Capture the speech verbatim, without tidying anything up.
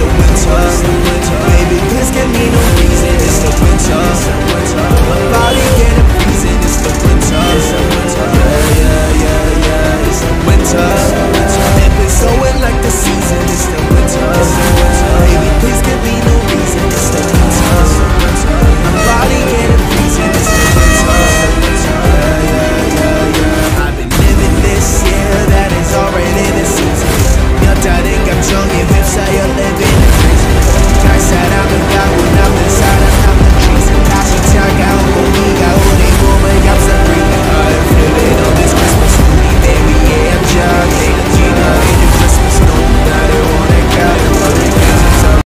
the winter. Baby, this give me no reason, it's the winter. My body getting